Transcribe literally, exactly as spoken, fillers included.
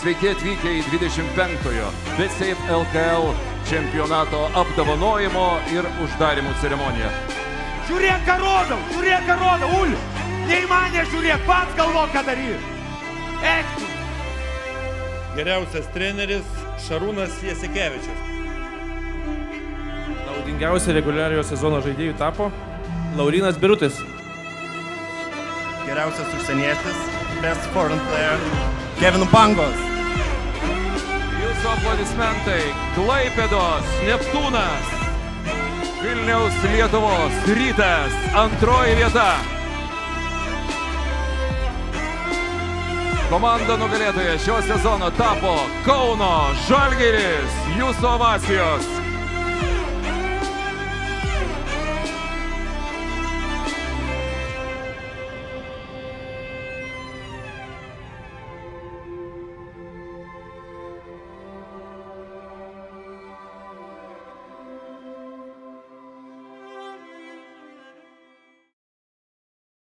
Sveiki atvykę į dvidešimt penktojo BetSafe L K L čempionato apdovanojimo ir uždarimų ceremoniją. Žiūrėk, ką rodau, žiūrėk, ką rodau, Uli! Nei mane žiūrėk, pats galvo, ką daryti. Eik tu! Geriausias treneris Šarūnas Jasikevičius. Naudingiausia reguliariojo sezono žaidėjų tapo Laurynas Birutis. Geriausias užsienietis, best foreign player, Kevin Pangos. Jūsų aplodismentai Klaipėdos Neptūnas, Vilniaus Lietuvos Rytas, antroji vieta. Komanda nugalėtoja šio sezono tapo Kauno Žalgiris. Jūsų ovacijos